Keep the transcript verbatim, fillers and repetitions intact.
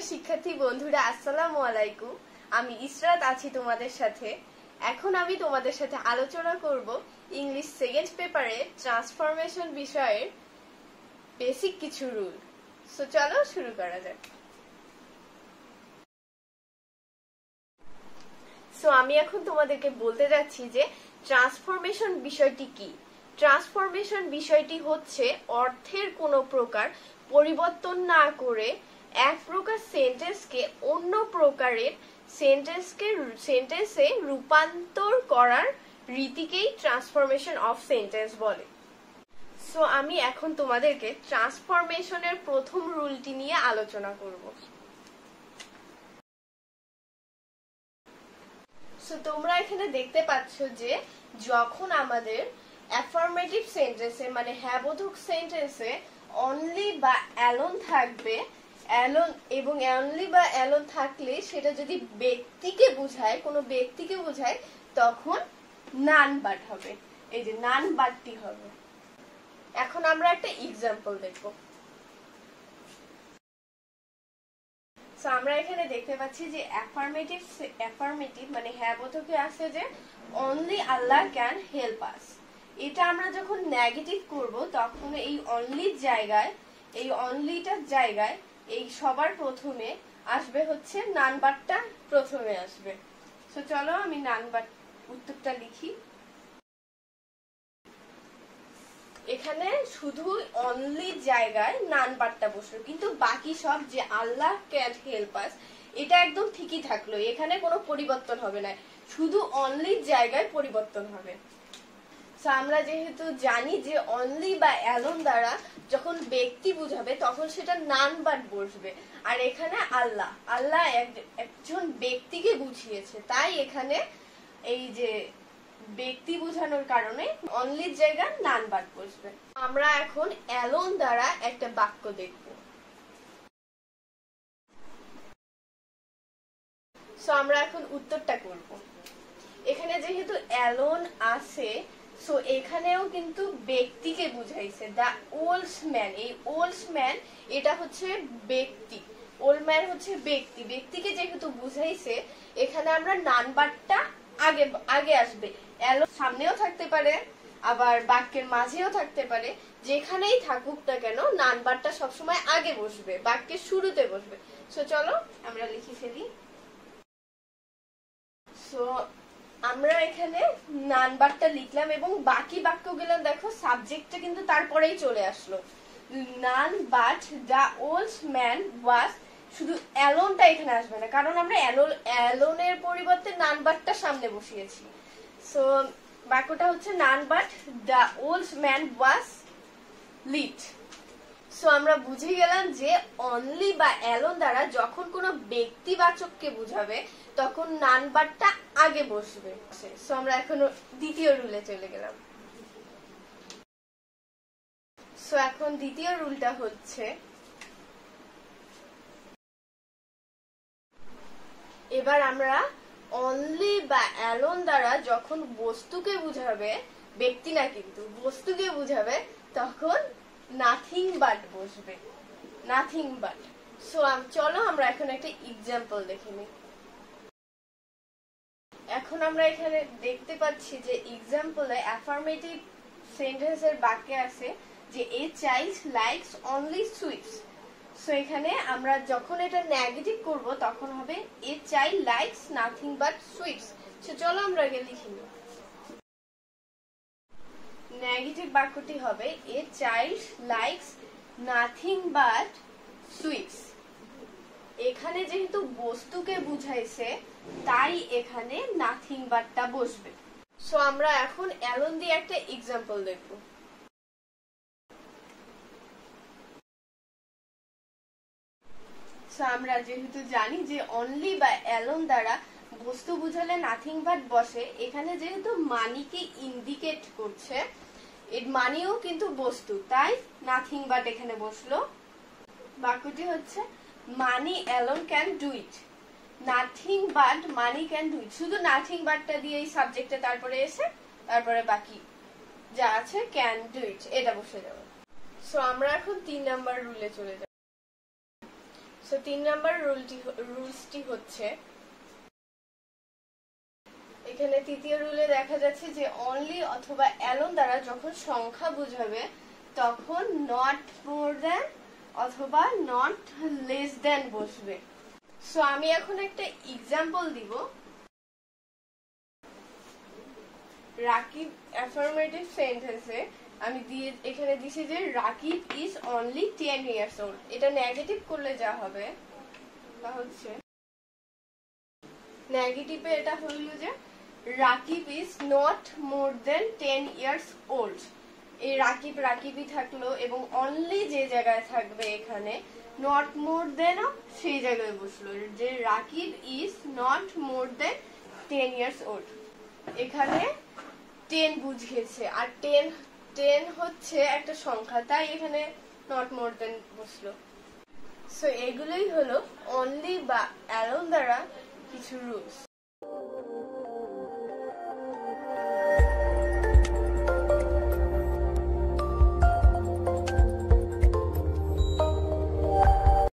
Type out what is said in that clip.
শিক্ষার্থী বন্ধুরা আসসালামু আলাইকুম। আমি ইসরাত আছি তোমাদের সাথে। এখন আমি তোমাদের সাথে আলোচনা করব ইংলিশ সেকেন্ড পেপারে ট্রান্সফরমেশন বিষয়ের বেসিক কিছু রুল। সো চলো শুরু করা যাক। সো আমি এখন তোমাদেরকে বলতে যাচ্ছি যে ট্রান্সফরমেশন বিষয়টি কি। ট্রান্সফরমেশন বিষয়টি হচ্ছে অর্থের কোনো প্রকার পরিবর্তন না করে এক প্রকার সেন্টেন্সকে অন্য প্রকারের সেন্টেন্সকে সেন্টেন্সে রূপান্তর করার রীতিকেই ট্রান্সফরমেশন অফ সেন্টেন্স বলে। সো আমি এখন তোমাদেরকে ট্রান্সফরমেশনের প্রথম রুলটি নিয়ে আলোচনা করব। সো তোমরা এখানে দেখতে পাচ্ছ যে যখন আমাদের অ্যাফার্মেটিভ সেন্টেন্সে মানে হ্যাঁবোধক সেন্টেন্সে অনলি বা অ্যালোন থাকবে, অ্যালোন এবং অনলি বা অ্যালোন থাকলে সেটা যদি ব্যক্তিকে বোঝায়, কোনো ব্যক্তিকে বোঝায়, তখন নান বাট হবে। এই যে নান বাটটি হবে। এখন আমরা একটা এক্সাম্পল দেখব। সো আমরা এখানে দেখতে পাচ্ছি যে অ্যাফার্মেটিভ অ্যাফার্মেটিভ মানে হ্যাঁবোধকে আছে যে only Allah can help us. এটা আমরা যখন নেগেটিভ করব তখন এই অনলির জায়গায় এই অনলিটার জায়গায় এই সবার প্রথমে আসবে হচ্ছে নান বাটটা প্রথমে আসবে। সো চলো আমি নান বাট উত্তরটা লিখি। এখানে শুধু অনলি জায়গায় নান বাটটা বসলো, কিন্তু বাকি সব যে আল্লাহ ক্যান হেল্প আস এটা একদম ঠিকই থাকলো, এখানে কোনো পরিবর্তন হবে না, শুধু অনলির জায়গায় পরিবর্তন হবে। আমরা যেহেতু জানি যে অনলি বা অ্যালোন দ্বারা যখন ব্যক্তি বুঝাবে তখন সেটা নান বাট বসবে, আর এখানে আল্লাহ আল্লাহ একজন ব্যক্তিকে বুঝিয়েছে, তাই এখানে এই যে ব্যক্তি বোঝানোর কারণে অনলির জায়গায় নান বাট বসবে। আমরা এখন অ্যালোন দ্বারা একটা বাক্য দেখব। সো আমরা এখন উত্তরটা করব। এখানে যেহেতু অ্যালোন আছে, সো এখানেও কিন্তু ব্যক্তিকে বুঝাইছে। দা ওল্ড ম্যান, এই ওল্ড ম্যান এটা হচ্ছে ব্যক্তি, ওল্ড ম্যান হচ্ছে ব্যক্তি, ব্যক্তিকে যেহেতু বুঝাইছে এখানে আমরা নান বাটটা আগে আগে আসবে। অ্যালোন সামনেও থাকতে পারে, আবার বাক্যের মাঝেও থাকতে পারে, যেখানেই থাকুক না কেন নান বাটটা সবসময় আগে বসবে, বাক্যের শুরুতে বসবে। সো চলো আমরা লিখে ফেলি। সো আমরা এখানে নান বাটটা লিখলাম এবং বাকি বাক্যগুলো দেখো সাবজেক্টটা কিন্তু তারপরেই চলে আসলো। None but the old man was, শুধু অ্যালোনটা এখানে আসবে না, কারণ আমরা অ্যালোনের পরিবর্তে নান বাটটা সামনে বসিয়েছি। সো বাক্যটা হচ্ছে none but the old man was left. So আমরা বুঝে গেলাম যে অনলি বা অ্যালোন দ্বারা যখন কোনো ব্যক্তিবাচককে বুঝাবে তখন নান বাটটা আগে বসবে। সো আমরা এখন দ্বিতীয় রুলে চলে গেলাম। সো এখন দ্বিতীয় রুলটা হচ্ছে এবার আমরা অনলি বা অ্যালোন দ্বারা যখন বস্তুকে বুঝাবে, ব্যক্তি না কিন্তু বস্তুকে বুঝাবে, তখন নাথিং বাট বসবে, নাথিং বাট। সো চলো আমরা এখন একটা এক্সাম্পল দেখে নিই। এখন আমরা এখানে দেখতে পাচ্ছি যে এক্সাম্পলে অ্যাফার্মেটিভ সেন্টেন্সের বাক্যে আছে যে a child likes only sweets. So এখানে আমরা যখন এটা নেগেটিভ করব তখন হবে a child likes nothing but sweets. So চলো আমরা আগে লিখি। নেগেটিভ বাক্যটি হবে a child likes nothing but sweets. এখানে যেহেতু বস্তুকে বুঝাইছে তাই এখানে নাথিং বাটটা বসবে। সো আমরা এখন অ্যালোন দিয়ে একটা এক্সাম্পল দেখব। সো আমরা যেহেতু জানি যে অনলি বা অ্যালোন দ্বারা বস্তু বুঝালে নাথিং বাট বসে, এখানে যেহেতু মানিকে ইন্ডিকেট করছে, এর মানিও কিন্তু বস্তু, তাই নাথিং বাট এখানে বসলো। বাক্যটি হচ্ছে money alone can do it, nothing but money can do it. শুধু নাথিং বাটটা দিয়ে এই সাবজেক্টটা তারপরে এসে তারপরে বাকি যা আছে ক্যান ডু ইট এটা বসে যাবে। সো আমরা এখন তিন নাম্বার রুলে চলে যাব। সো তিন নাম্বার রুলটি রুলসটি হচ্ছে, এখানে তৃতীয় রুলে দেখা যাচ্ছে যে অনলি অথবা অ্যালোন দ্বারা যখন সংখ্যা বোঝাবে তখন নট মোর দেন অথবা নট লেস দেন বসবে। সো আমি এখন একটা এক্সাম্পল দিব। রাকিব অ্যাফার্মেটিভ সেন্টেন্সে আমি দিয়ে এখানে দিছি যে Rakib is only ten years old. এটা নেগেটিভ করলে যা হবে তা হচ্ছে, নেগেটিভে এটা হইল যে Rakib is not more than ten years old. এই রাকিব রাকিবই থাকলো এবং অনলি যে জায়গায় থাকবে এখানে নট মোর দেন সেই জায়গায় বসলো, যে Rakib is not more than ten years old. এখানে টেন বুঝিয়েছে, আর টেন টেন হচ্ছে একটা সংখ্যা, তাই এখানে নট মোর দেন বসলো। সো এগুলোই হলো অনলি বা অ্যালোন দ্বারা কিছু রুলস।